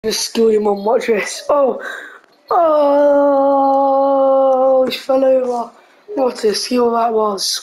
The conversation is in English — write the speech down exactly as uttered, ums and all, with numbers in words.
Just skill your mum, watch this. Oh! Oh! He fell over. What a skill that was.